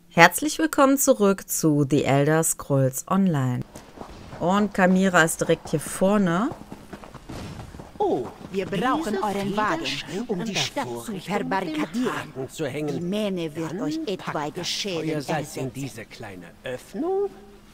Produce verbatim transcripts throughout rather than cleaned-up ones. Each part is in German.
Herzlich willkommen zurück zu The Elder Scrolls Online. Und Kamira ist direkt hier vorne. Oh, wir brauchen euren Wagen, um die Stadt zu verbarrikadieren. Zu hängen. Die Mähne wird Dann euch packt etwaige das Schäden Feuersalz in ersetzen. diese kleine Öffnung.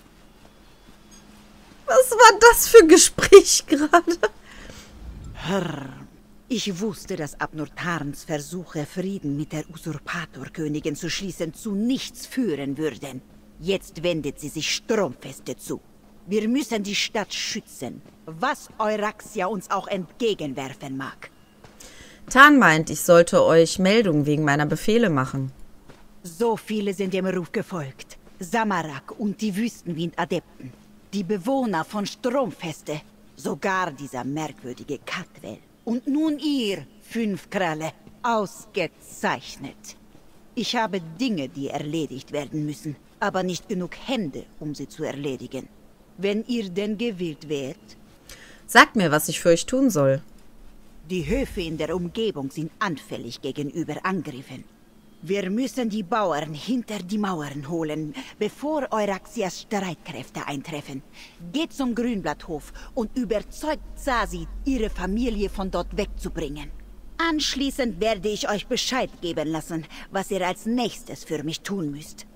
Was war das für ein Gespräch gerade? Herr, ich wusste, dass Abnortarns Versuche, Frieden mit der Usurpatorkönigin zu schließen, zu nichts führen würden. Jetzt wendet sie sich Stromfeste zu. Wir müssen die Stadt schützen, was Euraxia uns auch entgegenwerfen mag. Tan meint, ich sollte euch Meldungen wegen meiner Befehle machen. So viele sind dem Ruf gefolgt. Samarak und die Wüstenwind-Adepten. Die Bewohner von Stromfeste. Sogar dieser merkwürdige Katwell. Und nun ihr, Fünfkralle. Ausgezeichnet. Ich habe Dinge, die erledigt werden müssen, aber nicht genug Hände, um sie zu erledigen. Wenn ihr denn gewillt wärt. Sagt mir, was ich für euch tun soll. Die Höfe in der Umgebung sind anfällig gegenüber Angriffen. Wir müssen die Bauern hinter die Mauern holen, bevor Euraxias Streitkräfte eintreffen. Geht zum Grünblatthof und überzeugt Sasi, ihre Familie von dort wegzubringen. Anschließend werde ich euch Bescheid geben lassen, was ihr als nächstes für mich tun müsst.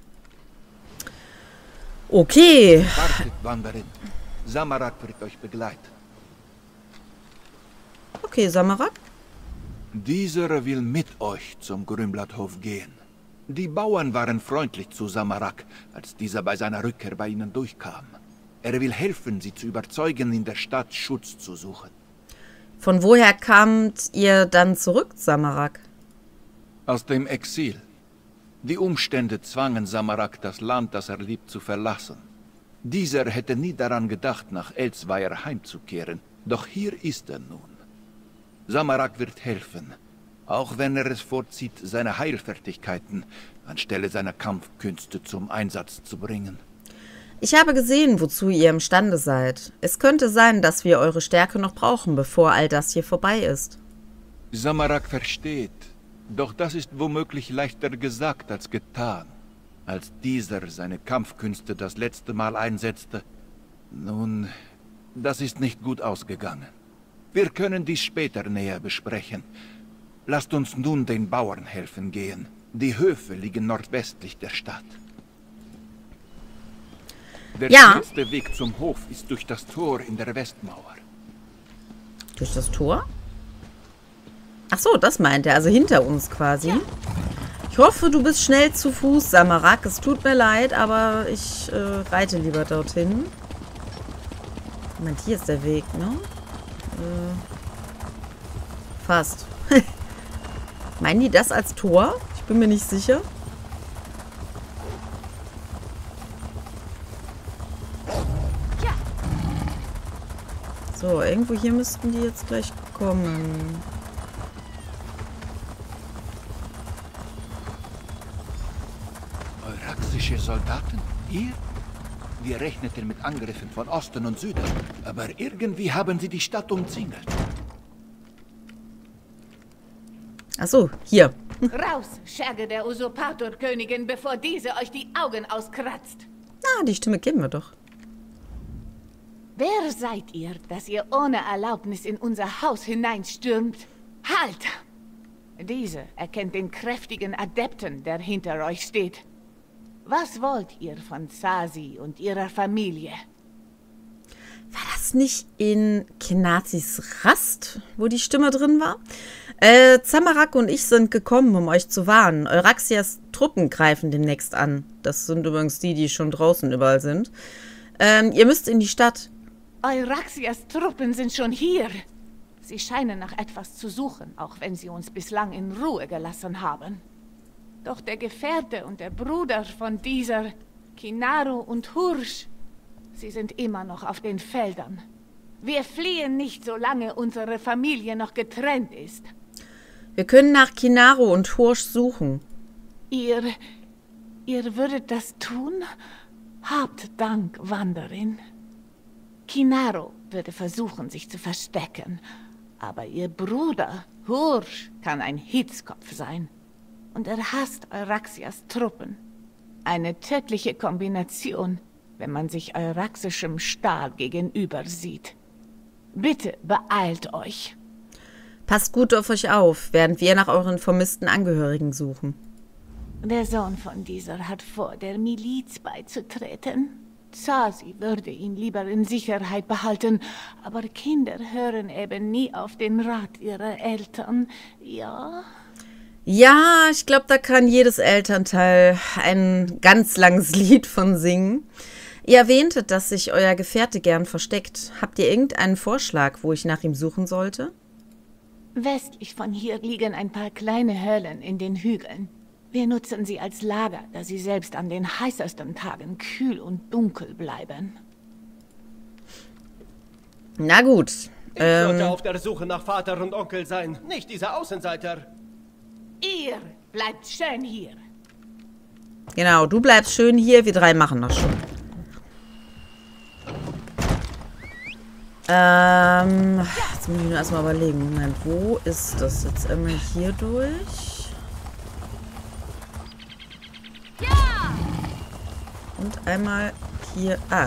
Okay. Wartet, Wanderin. Samarak wird euch begleiten. Okay, Samarak. Dieser will mit euch zum Grünblatthof gehen. Die Bauern waren freundlich zu Samarak, als dieser bei seiner Rückkehr bei ihnen durchkam. Er will helfen, sie zu überzeugen, in der Stadt Schutz zu suchen. Von woher kamt ihr dann zurück, Samarak? Aus dem Exil. Die Umstände zwangen Samarak, das Land, das er liebt, zu verlassen. Dieser hätte nie daran gedacht, nach Elsweier heimzukehren. Doch hier ist er nun. Samarak wird helfen, auch wenn er es vorzieht, seine Heilfertigkeiten anstelle seiner Kampfkünste zum Einsatz zu bringen. Ich habe gesehen, wozu ihr imstande seid. Es könnte sein, dass wir eure Stärke noch brauchen, bevor all das hier vorbei ist. Samarak versteht, doch das ist womöglich leichter gesagt als getan. Als dieser seine Kampfkünste das letzte Mal einsetzte, nun, das ist nicht gut ausgegangen. Wir können dies später näher besprechen. Lasst uns nun den Bauern helfen gehen. Die Höfe liegen nordwestlich der Stadt. Der Ja. schnellste Weg zum Hof ist durch das Tor in der Westmauer. Durch das Tor? Ach so, das meint er. Also hinter uns quasi. Ich hoffe, du bist schnell zu Fuß, Samarak. Es tut mir leid, aber ich äh, reite lieber dorthin. Moment, hier ist der Weg, ne? Äh, fast. Meinen die das als Tor? Ich bin mir nicht sicher. So, irgendwo hier müssten die jetzt gleich kommen. Euraxische Soldaten? Ihr? Wir rechneten mit Angriffen von Osten und Süden, aber irgendwie haben sie die Stadt umzingelt. Ach so, hier. Raus, Scherge der Usurpatorkönigin, bevor diese euch die Augen auskratzt. Ah, die Stimme kennen wir doch. Wer seid ihr, dass ihr ohne Erlaubnis in unser Haus hineinstürmt? Halt! Diese erkennt den kräftigen Adepten, der hinter euch steht. Was wollt ihr von Sasi und ihrer Familie? War das nicht in Kenazis Rast, wo die Stimme drin war? Äh, Samarak und ich sind gekommen, um euch zu warnen. Euraxias Truppen greifen demnächst an. Das sind übrigens die, die schon draußen überall sind. Ähm, ihr müsst in die Stadt. Euraxias Truppen sind schon hier. Sie scheinen nach etwas zu suchen, auch wenn sie uns bislang in Ruhe gelassen haben. Doch der Gefährte und der Bruder von dieser, Kinaro und Hursch, sie sind immer noch auf den Feldern. Wir fliehen nicht, solange unsere Familie noch getrennt ist. Wir können nach Kinaro und Hursch suchen. Ihr, ihr würdet das tun? Habt Dank, Wanderin. Kinaro würde versuchen, sich zu verstecken. Aber ihr Bruder, Hursch, kann ein Hitzkopf sein. Und er hasst Euraxias Truppen. Eine tödliche Kombination, wenn man sich euraxischem Stahl gegenüber sieht. Bitte beeilt euch. Passt gut auf euch auf, während wir nach euren vermissten Angehörigen suchen. Der Sohn von dieser hat vor, der Miliz beizutreten. Zazi würde ihn lieber in Sicherheit behalten, aber Kinder hören eben nie auf den Rat ihrer Eltern. Ja? Ja, ich glaube, da kann jedes Elternteil ein ganz langes Lied von singen. Ihr erwähntet, dass sich euer Gefährte gern versteckt. Habt ihr irgendeinen Vorschlag, wo ich nach ihm suchen sollte? Westlich von hier liegen ein paar kleine Höhlen in den Hügeln. Wir nutzen sie als Lager, da sie selbst an den heißesten Tagen kühl und dunkel bleiben. Na gut. Ich Ähm, sollte auf der Suche nach Vater und Onkel sein, nicht dieser Außenseiter. Ihr bleibt schön hier. genau, du bleibst schön hier, wir drei machen das schon. Ähm, jetzt muss ich nur erstmal überlegen. Moment, wo ist das? Jetzt einmal hier durch. Und einmal hier. Ah.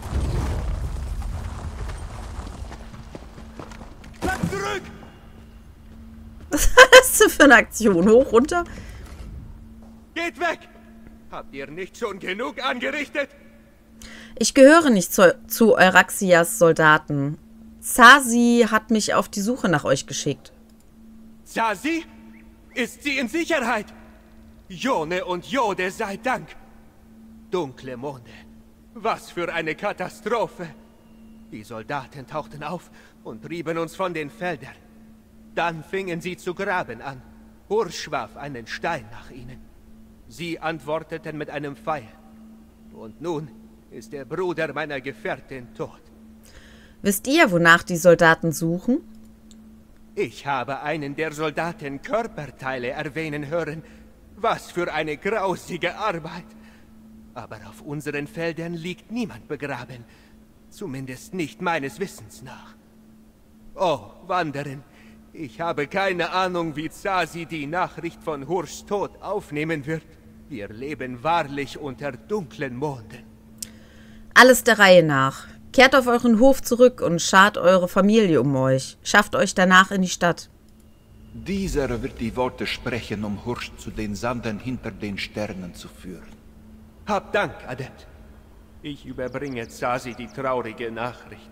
Bleib zurück! Was war das denn für eine Aktion? Hoch, runter? Geht weg! Habt ihr nicht schon genug angerichtet? Ich gehöre nicht zu, zu Euraxias Soldaten. Zazi hat mich auf die Suche nach euch geschickt. Zazi? Ist sie in Sicherheit? Jone und Jode sei Dank. Dunkle Monde. Was für eine Katastrophe. Die Soldaten tauchten auf und trieben uns von den Feldern. Dann fingen sie zu graben an. Hursch warf einen Stein nach ihnen. Sie antworteten mit einem Pfeil. Und nun ist der Bruder meiner Gefährtin tot. Wisst ihr, wonach die Soldaten suchen? Ich habe einen der Soldaten Körperteile erwähnen hören. Was für eine grausige Arbeit. Aber auf unseren Feldern liegt niemand begraben. Zumindest nicht meines Wissens nach. Oh, Wanderin, ich habe keine Ahnung, wie Zazi die Nachricht von Hurschs Tod aufnehmen wird. Wir leben wahrlich unter dunklen Monden. Alles der Reihe nach. Kehrt auf euren Hof zurück und schart eure Familie um euch. Schafft euch danach in die Stadt. Dieser wird die Worte sprechen, um Hursch zu den Sanden hinter den Sternen zu führen. Hab Dank, Adept. Ich überbringe Zazi die traurige Nachricht.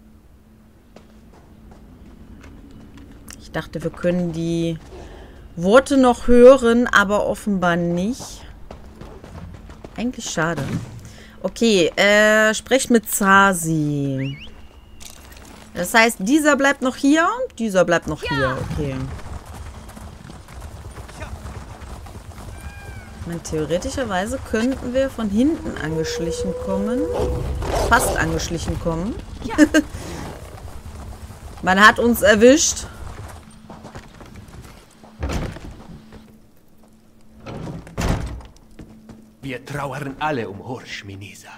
Ich dachte, wir können die Worte noch hören, aber offenbar nicht. Eigentlich schade. Okay, äh, sprecht mit Zazi. Das heißt, dieser bleibt noch hier, dieser bleibt noch hier. Okay. Ich meine, theoretischerweise könnten wir von hinten angeschlichen kommen. Fast angeschlichen kommen. Man hat uns erwischt. Wir trauern alle um Hursch, Minisa.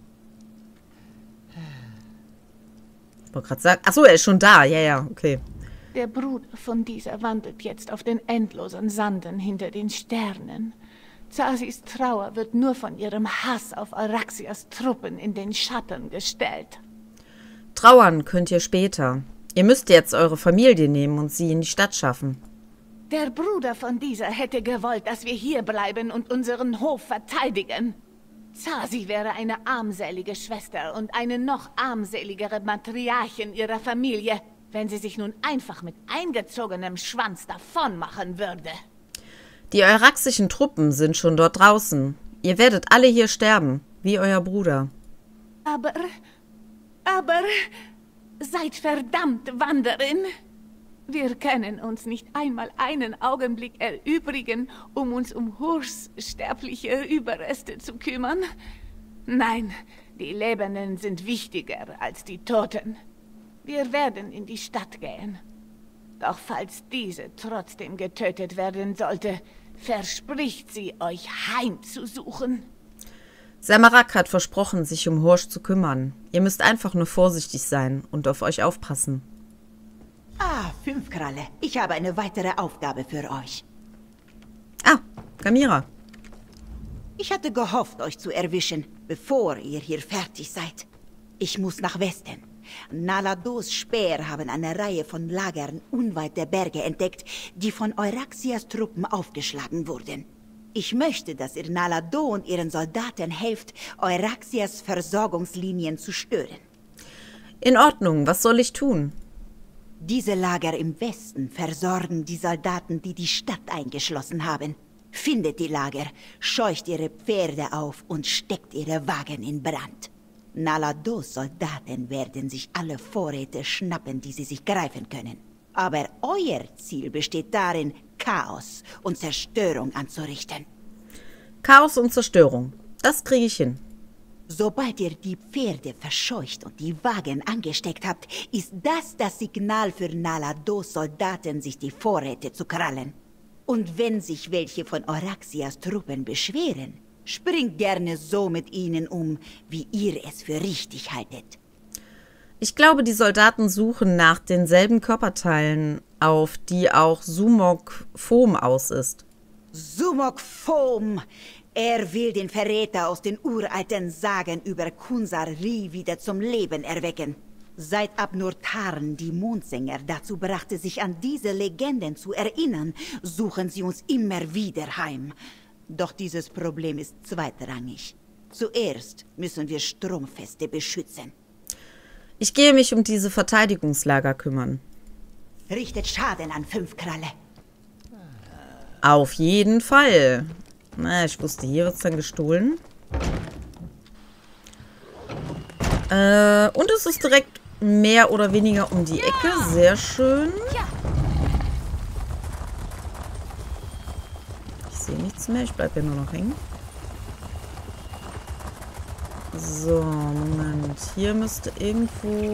Ich wollte gerade sagen. Achso, er ist schon da. Ja, ja, okay. Der Bruder von dieser wandelt jetzt auf den endlosen Sanden hinter den Sternen. Zazis Trauer wird nur von ihrem Hass auf Euraxias Truppen in den Schatten gestellt. Trauern könnt ihr später. Ihr müsst jetzt eure Familie nehmen und sie in die Stadt schaffen. Der Bruder von dieser hätte gewollt, dass wir hier bleiben und unseren Hof verteidigen. Zazi wäre eine armselige Schwester und eine noch armseligere Matriarchin ihrer Familie, wenn sie sich nun einfach mit eingezogenem Schwanz davonmachen würde. Die euraxischen Truppen sind schon dort draußen. Ihr werdet alle hier sterben, wie euer Bruder. Aber, aber, seid verdammt, Wanderin! Wir können uns nicht einmal einen Augenblick erübrigen, um uns um Hurschs sterbliche Überreste zu kümmern. Nein, die Lebenden sind wichtiger als die Toten. Wir werden in die Stadt gehen. Doch falls diese trotzdem getötet werden sollte, verspricht sie, euch heimzusuchen. Samarak hat versprochen, sich um Hursch zu kümmern. Ihr müsst einfach nur vorsichtig sein und auf euch aufpassen. Ah, Fünfkralle. Ich habe eine weitere Aufgabe für euch. Ah, Gamira. Ich hatte gehofft, euch zu erwischen, bevor ihr hier fertig seid. Ich muss nach Westen. Nalados Speer haben eine Reihe von Lagern unweit der Berge entdeckt, die von Euraxias Truppen aufgeschlagen wurden. Ich möchte, dass ihr Nalado und ihren Soldaten helft, Euraxias Versorgungslinien zu stören. In Ordnung, was soll ich tun? Diese Lager im Westen versorgen die Soldaten, die die Stadt eingeschlossen haben. Findet die Lager, scheucht ihre Pferde auf und steckt ihre Wagen in Brand. Nalados Soldaten werden sich alle Vorräte schnappen, die sie sich greifen können. Aber euer Ziel besteht darin, Chaos und Zerstörung anzurichten. Chaos und Zerstörung. Das kriege ich hin. Sobald ihr die Pferde verscheucht und die Wagen angesteckt habt, ist das das Signal für Nalados Soldaten, sich die Vorräte zu krallen. Und wenn sich welche von Euraxias Truppen beschweren, springt gerne so mit ihnen um, wie ihr es für richtig haltet. Ich glaube, die Soldaten suchen nach denselben Körperteilen, auf die auch Sumok Foam aus ist. Sumok Foam! Er will den Verräter aus den uralten Sagen über Kunsar-Ri wieder zum Leben erwecken. Seit Abnurtarn die Mondsänger dazu brachte, sich an diese Legenden zu erinnern, suchen sie uns immer wieder heim. Doch dieses Problem ist zweitrangig. Zuerst müssen wir Stromfeste beschützen. Ich gehe mich um diese Verteidigungslager kümmern. Richtet Schaden an Fünfkralle. Auf jeden Fall. Na, ich wusste, hier wird es dann gestohlen. Äh, und es ist direkt mehr oder weniger um die Ecke. Sehr schön. Ich sehe nichts mehr. Ich bleibe hier nur noch hängen. So, Moment. Hier müsste irgendwo...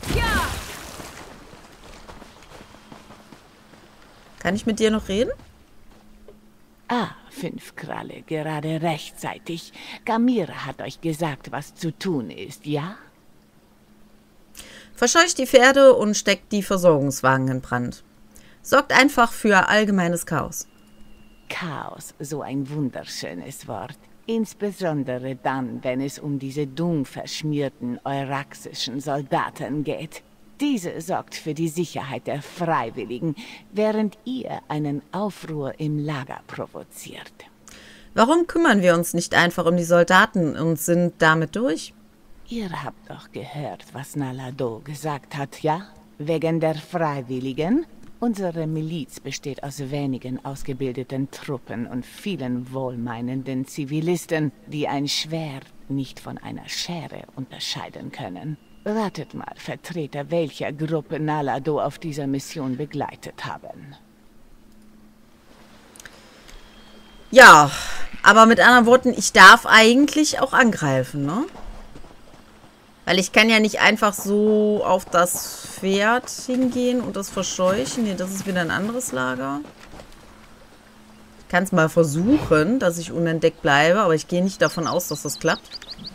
Kann ich mit dir noch reden? Ah, Fünfkralle, gerade rechtzeitig. Gamira hat euch gesagt, was zu tun ist, ja? Verscheucht die Pferde und steckt die Versorgungswagen in Brand. Sorgt einfach für allgemeines Chaos. Chaos, so ein wunderschönes Wort. Insbesondere dann, wenn es um diese dumm verschmierten euraxischen Soldaten geht. Diese sorgt für die Sicherheit der Freiwilligen, während ihr einen Aufruhr im Lager provoziert. Warum kümmern wir uns nicht einfach um die Soldaten und sind damit durch? Ihr habt doch gehört, was Nalado gesagt hat, ja? Wegen der Freiwilligen? Unsere Miliz besteht aus wenigen ausgebildeten Truppen und vielen wohlmeinenden Zivilisten, die ein Schwert nicht von einer Schere unterscheiden können. Ratet mal, Vertreter welcher Gruppe Nalado auf dieser Mission begleitet haben. Ja, aber mit anderen Worten, ich darf eigentlich auch angreifen, ne? Weil ich kann ja nicht einfach so auf das Pferd hingehen und das verscheuchen. Nee, das ist wieder ein anderes Lager. Ich kann es mal versuchen, dass ich unentdeckt bleibe, aber ich gehe nicht davon aus, dass das klappt.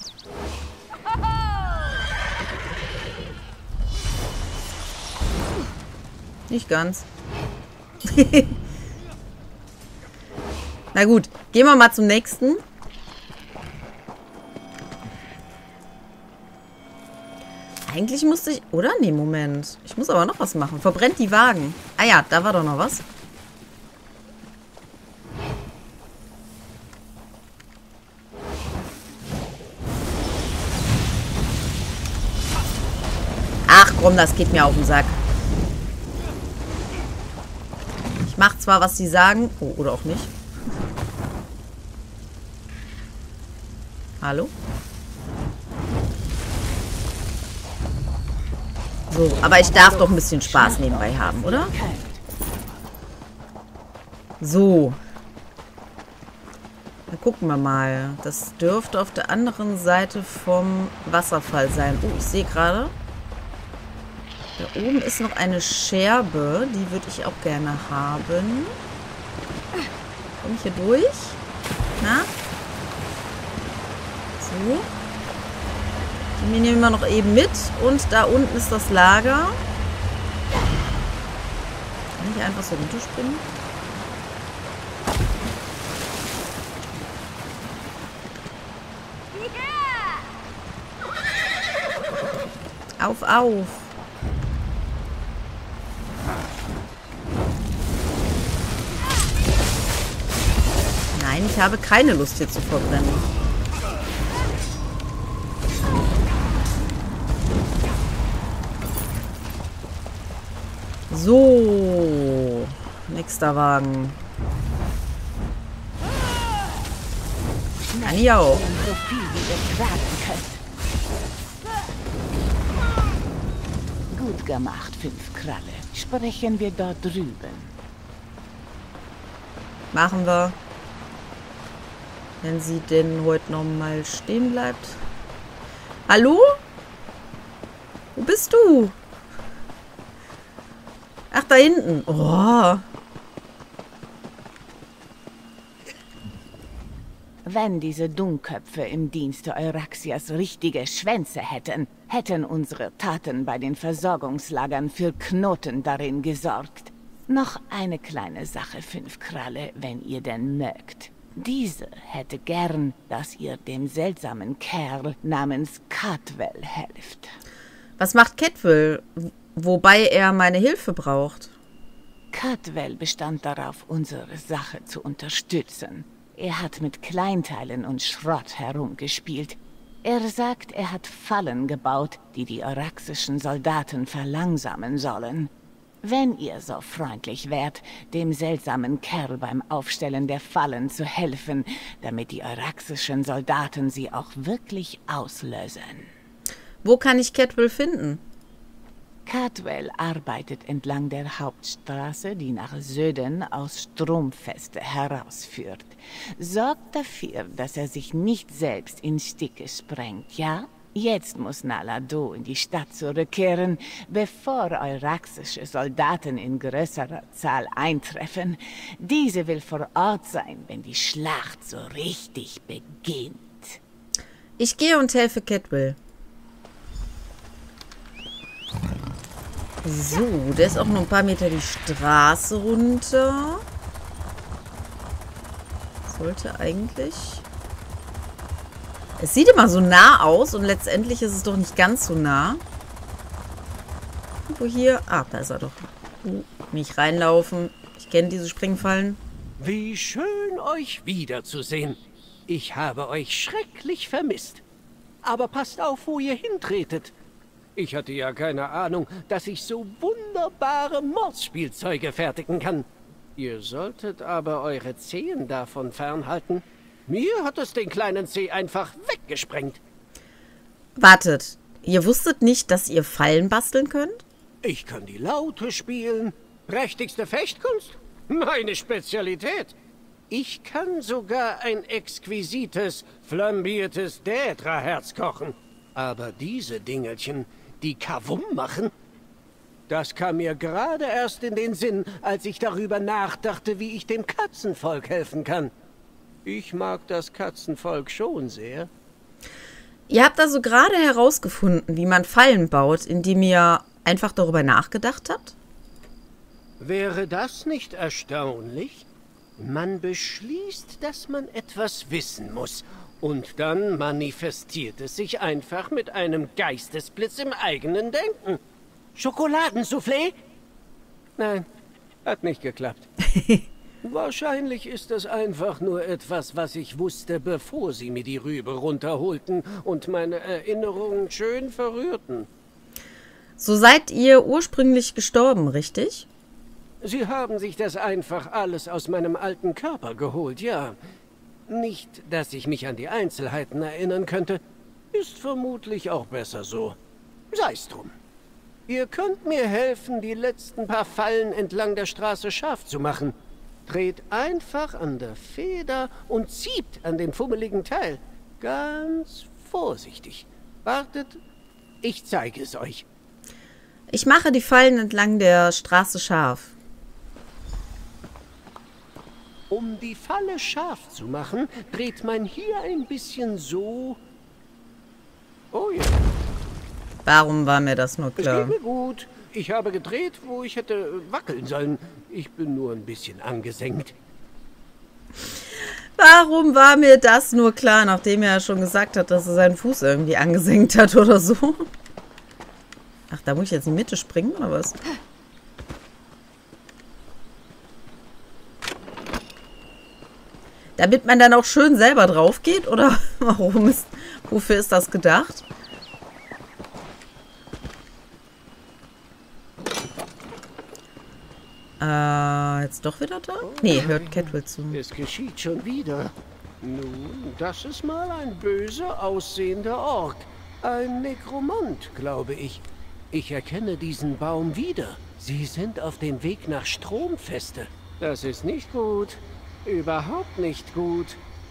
Nicht ganz. Na gut, gehen wir mal zum nächsten. Eigentlich musste ich... Oder? Nee, Moment. Ich muss aber noch was machen. Verbrennt die Wagen. Ah ja, da war doch noch was. Ach komm, das geht mir auf den Sack. Ich mach zwar, was sie sagen. Oh, oder auch nicht. Hallo? So, aber ich darf doch ein bisschen Spaß nebenbei haben, oder? So. Dann gucken wir mal. Das dürfte auf der anderen Seite vom Wasserfall sein. Oh, ich sehe gerade. Da oben ist noch eine Scherbe. Die würde ich auch gerne haben. Komme ich hier durch? Na? So. Die nehmen wir noch eben mit. Und da unten ist das Lager. Kann ich einfach so runterspringen? Auf, auf. Nein, ich habe keine Lust, hier zu verbrennen. So. Nächster Wagen. Kann ich auch. So viel wie ihr tragen könnt. Gut gemacht, fünf Kralle. Sprechen wir dort drüben. Machen wir. Wenn sie denn heute noch mal stehen bleibt. Hallo? Wo bist du? Ach, da hinten. Oh. Wenn diese Dummköpfe im Dienste Euraxias richtige Schwänze hätten, hätten unsere Taten bei den Versorgungslagern für Knoten darin gesorgt. Noch eine kleine Sache, fünf Kralle, wenn ihr denn mögt. Diese hätte gern, dass ihr dem seltsamen Kerl namens Cadwell helft. Was macht Cadwell, wobei er meine Hilfe braucht? Cadwell bestand darauf, unsere Sache zu unterstützen. Er hat mit Kleinteilen und Schrott herumgespielt. Er sagt, er hat Fallen gebaut, die die euraxischen Soldaten verlangsamen sollen. Wenn ihr so freundlich wärt, dem seltsamen Kerl beim Aufstellen der Fallen zu helfen, damit die euraxischen Soldaten sie auch wirklich auslösen. Wo kann ich Cadwell finden? Cadwell arbeitet entlang der Hauptstraße, die nach Söden aus Stromfeste herausführt. Sorgt dafür, dass er sich nicht selbst in Stücke sprengt, ja? Jetzt muss Nala Do in die Stadt zurückkehren, bevor euraxische Soldaten in größerer Zahl eintreffen. Diese will vor Ort sein, wenn die Schlacht so richtig beginnt. Ich gehe und helfe Cadwell. So, der ist auch noch ein paar Meter die Straße runter. Sollte eigentlich... Es sieht immer so nah aus und letztendlich ist es doch nicht ganz so nah. Wo hier... Ah, da ist er doch. Uh, nicht reinlaufen. Ich kenne diese Springfallen. Wie schön, euch wiederzusehen. Ich habe euch schrecklich vermisst. Aber passt auf, wo ihr hintretet. Ich hatte ja keine Ahnung, dass ich so wunderbare Mordsspielzeuge fertigen kann. Ihr solltet aber eure Zehen davon fernhalten. Mir hat es den kleinen Zeh einfach weggesprengt. Wartet, ihr wusstet nicht, dass ihr Fallen basteln könnt? Ich kann die Laute spielen. Prächtigste Fechtkunst? Meine Spezialität. Ich kann sogar ein exquisites, flambiertes Dädra-Herz kochen. Aber diese Dingelchen, die Kavum machen, das kam mir gerade erst in den Sinn, als ich darüber nachdachte, wie ich dem Katzenvolk helfen kann. Ich mag das Katzenvolk schon sehr. Ihr habt also gerade herausgefunden, wie man Fallen baut, indem ihr einfach darüber nachgedacht habt? Wäre das nicht erstaunlich? Man beschließt, dass man etwas wissen muss. Und dann manifestiert es sich einfach mit einem Geistesblitz im eigenen Denken. Schokoladensoufflé? Nein, hat nicht geklappt. Wahrscheinlich ist es einfach nur etwas, was ich wusste, bevor sie mir die Rübe runterholten und meine Erinnerungen schön verrührten. So seid ihr ursprünglich gestorben, richtig? Sie haben sich das einfach alles aus meinem alten Körper geholt, ja. Nicht, dass ich mich an die Einzelheiten erinnern könnte. Ist vermutlich auch besser so. Sei's drum. Ihr könnt mir helfen, die letzten paar Fallen entlang der Straße scharf zu machen. Dreht einfach an der Feder und zieht an dem fummeligen Teil. Ganz vorsichtig. Wartet, ich zeige es euch. Ich mache die Fallen entlang der Straße scharf. Um die Falle scharf zu machen, dreht man hier ein bisschen so. Oh ja. Warum war mir das nur Es klar? geht mir gut. Ich habe gedreht, wo ich hätte wackeln sollen. Ich bin nur ein bisschen angesenkt. Warum war mir das nur klar, nachdem er schon gesagt hat, dass er seinen Fuß irgendwie angesenkt hat oder so? Ach, da muss ich jetzt in die Mitte springen, oder was? Damit man dann auch schön selber drauf geht? Oder warum ist, wofür ist das gedacht? Äh, jetzt doch wieder da? Nee, hört Caldwell zu. Es geschieht schon wieder. Nun, das ist mal ein böse aussehender Ork. Ein Nekromant, glaube ich. Ich erkenne diesen Baum wieder. Sie sind auf dem Weg nach Stromfeste. Das ist nicht gut. Überhaupt nicht gut.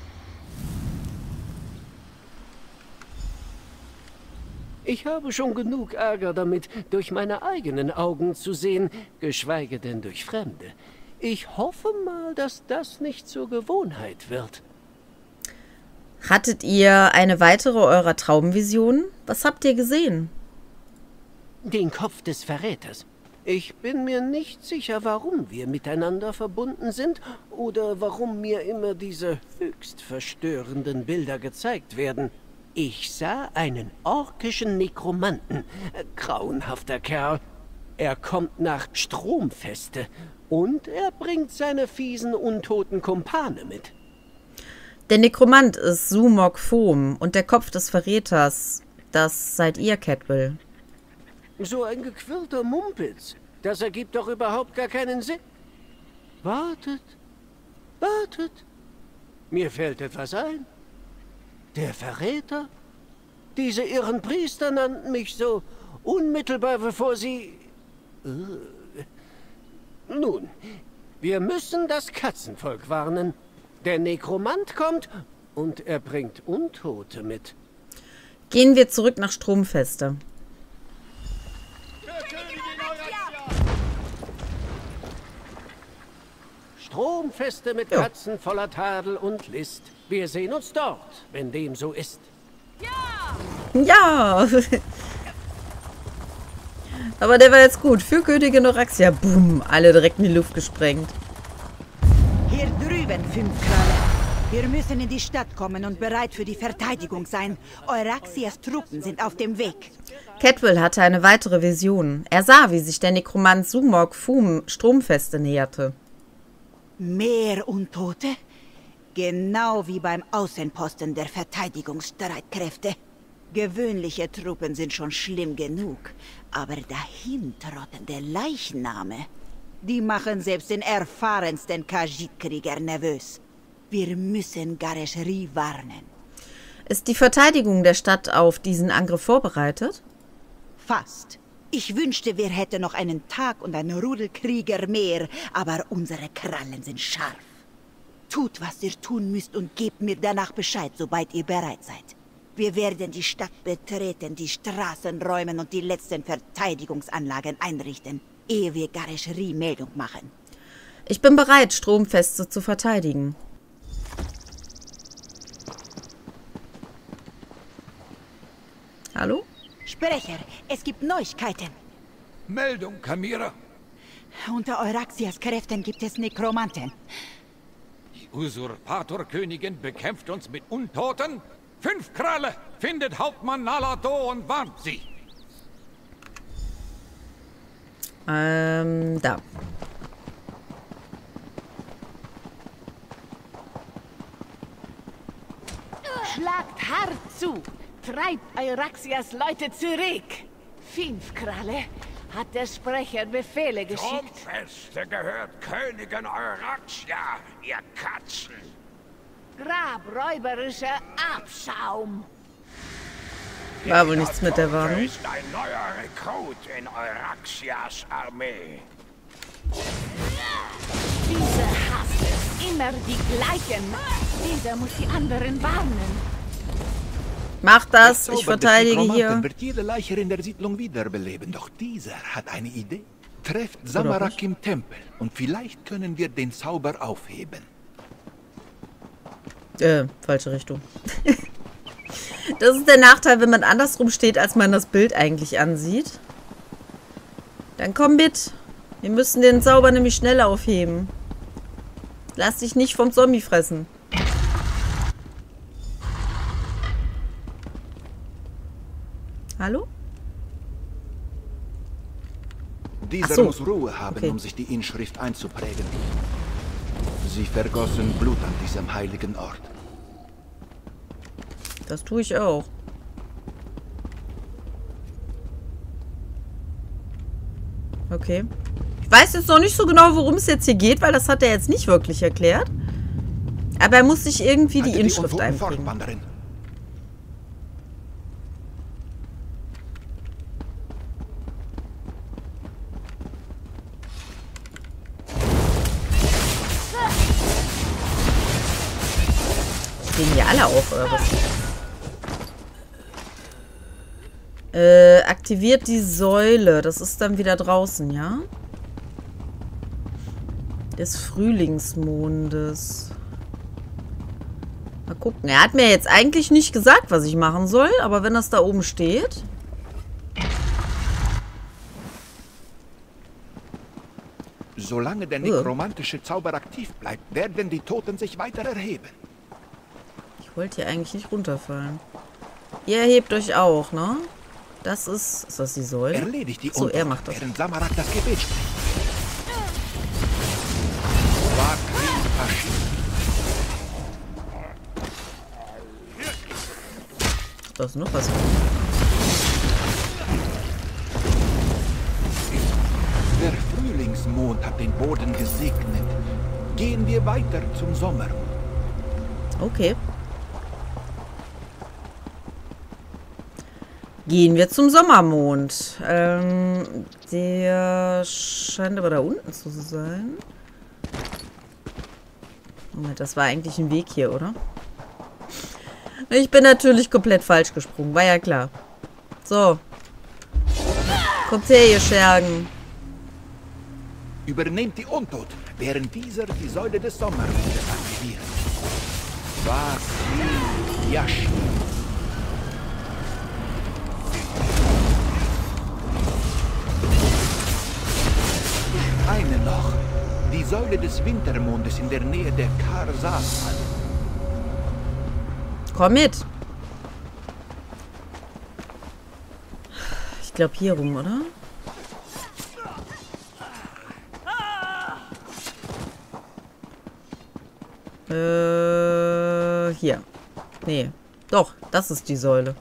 Ich habe schon genug Ärger damit, durch meine eigenen Augen zu sehen, geschweige denn durch Fremde. Ich hoffe mal, dass das nicht zur Gewohnheit wird. Hattet ihr eine weitere eurer Traumvisionen? Was habt ihr gesehen? Den Kopf des Verräters. Ich bin mir nicht sicher, warum wir miteinander verbunden sind oder warum mir immer diese höchst verstörenden Bilder gezeigt werden. Ich sah einen orkischen Nekromanten. Grauenhafter Kerl. Er kommt nach Stromfeste und er bringt seine fiesen, untoten Kumpane mit. Der Nekromant ist Sumog Fohm und der Kopf des Verräters, das seid ihr, Caldwell. So ein gequirlter Mumpitz. Das ergibt doch überhaupt gar keinen Sinn. Wartet, wartet. Mir fällt etwas ein. Der Verräter? Diese irren Priester nannten mich so unmittelbar, bevor sie... Nun, wir müssen das Katzenvolk warnen. Der Nekromant kommt und er bringt Untote mit. Gehen wir zurück nach Stromfeste. Stromfeste mit Katzen voller Tadel und List. Wir sehen uns dort, wenn dem so ist. Ja! Aber der war jetzt gut. Für Königin Noraxia. Boom. Alle direkt in die Luft gesprengt. Hier drüben, Fünfkralle. Wir müssen in die Stadt kommen und bereit für die Verteidigung sein. Euraxias Truppen sind auf dem Weg. Caldwell hatte eine weitere Vision. Er sah, wie sich der Nekromant Sumog Foom Stromfeste näherte. Mehr Untote? Genau wie beim Außenposten der Verteidigungsstreitkräfte. Gewöhnliche Truppen sind schon schlimm genug, aber dahintrottende Leichname, die machen selbst den erfahrensten Khajiit-Krieger nervös. Wir müssen Gareshri warnen. Ist die Verteidigung der Stadt auf diesen Angriff vorbereitet? Fast. Ich wünschte, wir hätten noch einen Tag und einen Rudel Krieger mehr, aber unsere Krallen sind scharf. Tut, was ihr tun müsst und gebt mir danach Bescheid, sobald ihr bereit seid. Wir werden die Stadt betreten, die Straßen räumen und die letzten Verteidigungsanlagen einrichten, ehe wir Gareshri Meldung machen. Ich bin bereit, Stromfeste zu verteidigen. Hallo? Sprecher, es gibt Neuigkeiten. Meldung, Kamira. Unter Euraxias Kräften gibt es Nekromanten. Die Usurpatorkönigin bekämpft uns mit Untoten? Fünf Kralle! Findet Hauptmann Nalado und warnt sie! Ähm, da. Schlagt hart zu! Treibt Euraxias Leute zurück! Fünfkralle hat der Sprecher Befehle geschickt. Stromfeste gehört Königin Euraxia, ihr Katzen! Grabräuberischer Abschaum! War wohl nichts mit der Warnung. Ist ein neuer Rekrut in Euraxias Armee. Dieser hasst immer die gleichen. Dieser muss die anderen warnen. Mach das, Der ich Zauber des verteidige Nekromanten hier. wird jede Leiche in der Siedlung wiederbeleben, doch dieser hat eine Idee. Trefft Samarak im Tempel und vielleicht können wir den Zauber aufheben. Äh, falsche Richtung. Das ist der Nachteil, wenn man andersrum steht, als man das Bild eigentlich ansieht. Dann komm mit. Wir müssen den Zauber nämlich schnell aufheben. Lass dich nicht vom Zombie fressen. Hallo? Dieser so. muss Ruhe haben, Okay. um sich die Inschrift einzuprägen. Sie vergossen Blut an diesem heiligen Ort. Das tue ich auch. Okay. Ich weiß jetzt noch nicht so genau, worum es jetzt hier geht, weil das hat er jetzt nicht wirklich erklärt. Aber er muss sich irgendwie die Haltet Inschrift Untoten fort, einbringen. Wanderin. Stehen die alle auf, oder was? Äh, aktiviert die Säule. Das ist dann wieder draußen, ja? Des Frühlingsmondes. Mal gucken. Er hat mir jetzt eigentlich nicht gesagt, was ich machen soll, aber wenn das da oben steht... Solange der nekromantische Zauber aktiv bleibt, werden die Toten sich weiter erheben. Ich wollte hier eigentlich nicht runterfallen. Ihr erhebt euch auch, ne? Das ist... Ist das die Säule? Erledigt die So, er Untoten, macht das. während Samarak das Gebet spricht. Vakri Pashi. Da ist noch was. Der Frühlingsmond hat den Boden gesegnet. Gehen wir weiter zum Sommer. Okay. Gehen wir zum Sommermond. Ähm, der scheint aber da unten zu sein. Moment, das war eigentlich ein Weg hier, oder? Ich bin natürlich komplett falsch gesprungen, war ja klar. So. Kommt her, ihr Schergen. Übernehmt die Untoten, während dieser die Säule des Sommermondes aktiviert. Vakri Yashi. Eine noch. Die Säule des Wintermondes in der Nähe der Karsas. Komm mit. Ich glaube hier rum, oder? Äh, hier. Nee. Doch, das ist die Säule.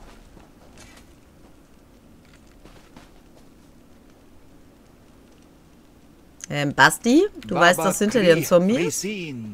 Ähm, Basti, du weißt, dass hinter dir ein Zombie ist? Die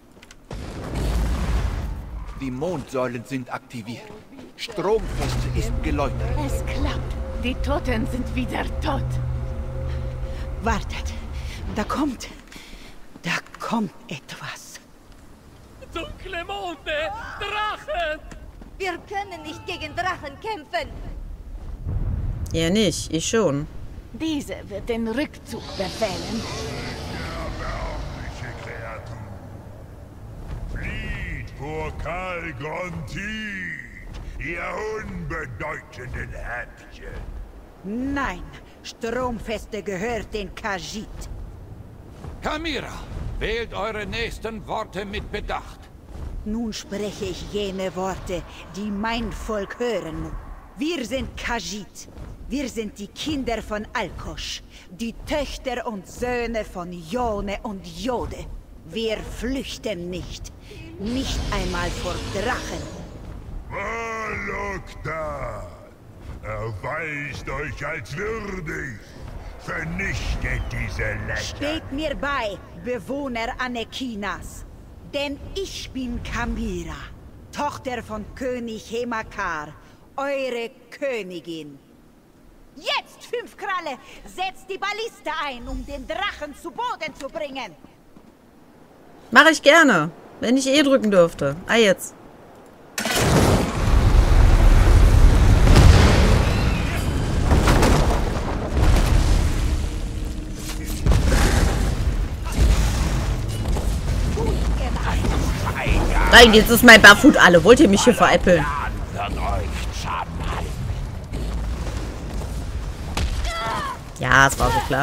Mondsäulen sind aktiviert. Stromfeste ist geläutert. Es klappt. Die Toten sind wieder tot. Wartet. Da kommt... Da kommt etwas. Dunkle Monde! Drachen! Wir können nicht gegen Drachen kämpfen. Ihr nicht, ich schon. Diese wird den Rückzug befehlen. Erbärmliche Kreatur. Flieht vor Kal Gronti, ihr unbedeutenden Häppchen. Nein, Stromfeste gehört den Khajiit. Kamira, wählt eure nächsten Worte mit Bedacht. Nun spreche ich jene Worte, die mein Volk hören muss. Wir sind Khajiit. Wir sind die Kinder von Alkosh, die Töchter und Söhne von Yone und Jode. Wir flüchten nicht, nicht einmal vor Drachen. Valoktan, erweist euch als würdig. Vernichtet diese Lächer. Steht mir bei, Bewohner Anekinas. Denn ich bin Kamira, Tochter von König Hemakar, eure Königin. Jetzt, Fünfkralle, setzt die Balliste ein, um den Drachen zu Boden zu bringen. Mache ich gerne, wenn ich eh drücken dürfte. Ah, jetzt. Nein, jetzt ist mein Barfoot alle. Wollt ihr mich hier veräppeln? Ja, es war so klar.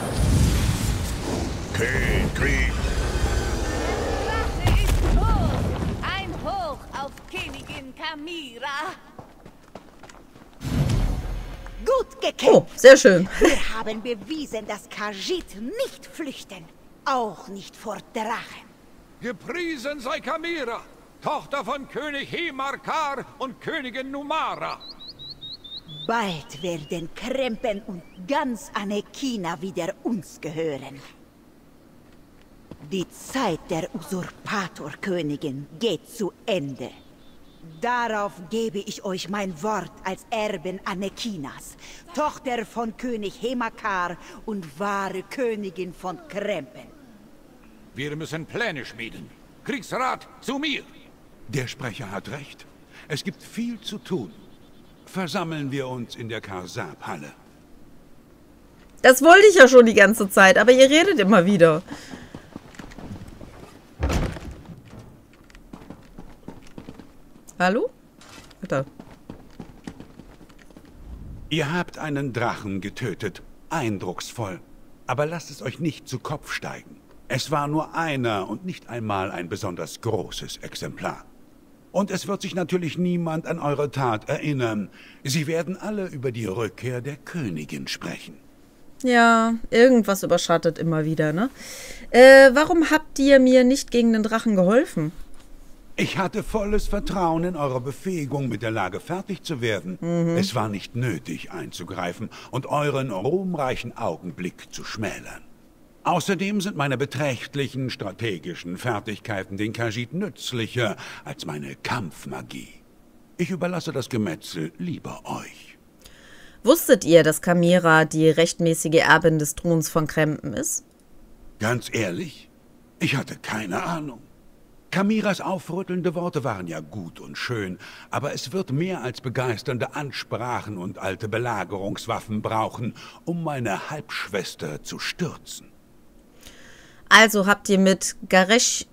Krieg, Krieg. Rache ist tot. Ein Hoch auf Königin Kamira. Gut gut gekämpft. Oh, sehr schön. Wir haben bewiesen, dass Khajiit nicht flüchten. Auch nicht vor Drachen. Gepriesen sei Kamira, Tochter von König Hemarkar und Königin Numara. Bald werden Krempen und ganz Anekina wieder uns gehören. Die Zeit der Usurpatorkönigin geht zu Ende. Darauf gebe ich euch mein Wort als Erbin Anekinas, Tochter von König Hemarkar und wahre Königin von Krempen. Wir müssen Pläne schmieden. Kriegsrat, zu mir! Der Sprecher hat recht. Es gibt viel zu tun. Versammeln wir uns in der Karsab-Halle. Das wollte ich ja schon die ganze Zeit, aber ihr redet immer wieder. Hallo? Bitte. Ihr habt einen Drachen getötet. Eindrucksvoll. Aber lasst es euch nicht zu Kopf steigen. Es war nur einer und nicht einmal ein besonders großes Exemplar. Und es wird sich natürlich niemand an eure Tat erinnern. Sie werden alle über die Rückkehr der Königin sprechen. Ja, irgendwas überschattet immer wieder, ne? Äh, warum habt ihr mir nicht gegen den Drachen geholfen? Ich hatte volles Vertrauen in eure Befähigung, mit der Lage fertig zu werden. Mhm. Es war nicht nötig, einzugreifen und euren ruhmreichen Augenblick zu schmälern. Außerdem sind meine beträchtlichen strategischen Fertigkeiten den Khajiit nützlicher als meine Kampfmagie. Ich überlasse das Gemetzel lieber euch. Wusstet ihr, dass Kamira die rechtmäßige Erbin des Throns von Krempen ist? Ganz ehrlich? Ich hatte keine Ahnung. Kamiras aufrüttelnde Worte waren ja gut und schön, aber es wird mehr als begeisternde Ansprachen und alte Belagerungswaffen brauchen, um meine Halbschwester zu stürzen. Also habt ihr mit Garesh,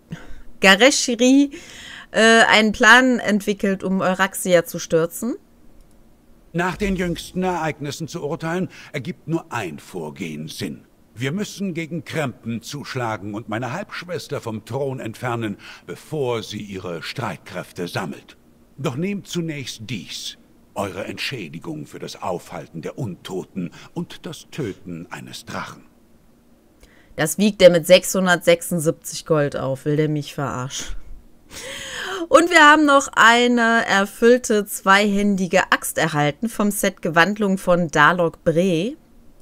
Gareshri äh, einen Plan entwickelt, um Euraxia zu stürzen? Nach den jüngsten Ereignissen zu urteilen, ergibt nur ein Vorgehen Sinn. Wir müssen gegen Krempen zuschlagen und meine Halbschwester vom Thron entfernen, bevor sie ihre Streitkräfte sammelt. Doch nehmt zunächst dies, eure Entschädigung für das Aufhalten der Untoten und das Töten eines Drachen. Das wiegt er mit sechshundertsechsundsiebzig Gold auf. Will der mich verarschen? Und wir haben noch eine erfüllte zweihändige Axt erhalten vom Set Gewandlung von Dalok Bre.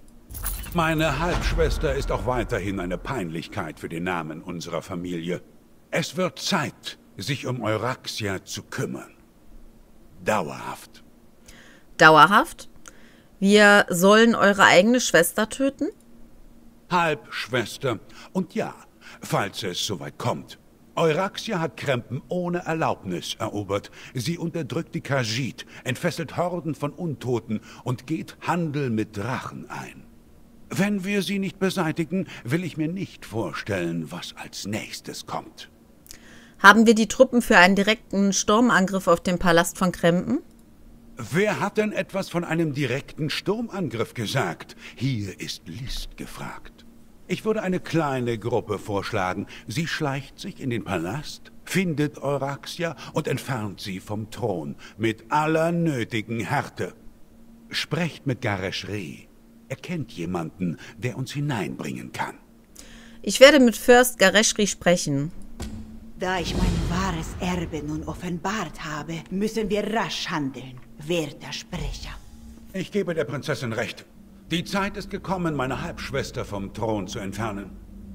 Meine Halbschwester ist auch weiterhin eine Peinlichkeit für den Namen unserer Familie. Es wird Zeit, sich um Euraxia zu kümmern. Dauerhaft. Dauerhaft? Wir sollen eure eigene Schwester töten? Halbschwester. Und ja, falls es soweit kommt. Euraxia hat Krempen ohne Erlaubnis erobert. Sie unterdrückt die Khajiit, entfesselt Horden von Untoten und geht Handel mit Drachen ein. Wenn wir sie nicht beseitigen, will ich mir nicht vorstellen, was als nächstes kommt. Haben wir die Truppen für einen direkten Sturmangriff auf den Palast von Krempen? Wer hat denn etwas von einem direkten Sturmangriff gesagt? Hier ist List gefragt. Ich würde eine kleine Gruppe vorschlagen. Sie schleicht sich in den Palast, findet Euraxia und entfernt sie vom Thron mit aller nötigen Härte. Sprecht mit Gareshri. Er kennt jemanden, der uns hineinbringen kann. Ich werde mit Fürst Gareshri sprechen. Da ich mein wahres Erbe nun offenbart habe, müssen wir rasch handeln, werter Sprecher. Ich gebe der Prinzessin recht. Die Zeit ist gekommen, meine Halbschwester vom Thron zu entfernen.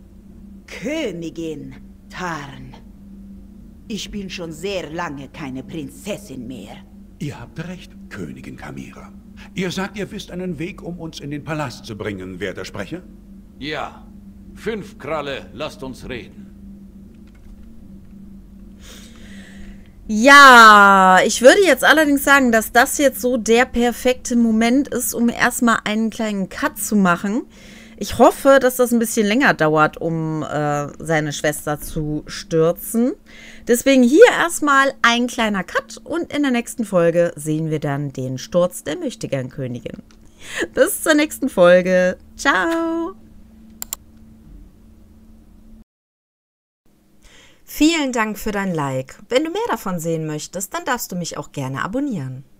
Königin Tarn. Ich bin schon sehr lange keine Prinzessin mehr. Ihr habt recht, Königin Kamira. Ihr sagt, ihr wisst einen Weg, um uns in den Palast zu bringen, werter Sprecher? Ja. Fünf Kralle, lasst uns reden. Ja, ich würde jetzt allerdings sagen, dass das jetzt so der perfekte Moment ist, um erstmal einen kleinen Cut zu machen. Ich hoffe, dass das ein bisschen länger dauert, um äh, seine Schwester zu stürzen. Deswegen hier erstmal ein kleiner Cut und in der nächsten Folge sehen wir dann den Sturz der Möchtegern-Königin. Bis zur nächsten Folge. Ciao! Vielen Dank für dein Like. Wenn du mehr davon sehen möchtest, dann darfst du mich auch gerne abonnieren.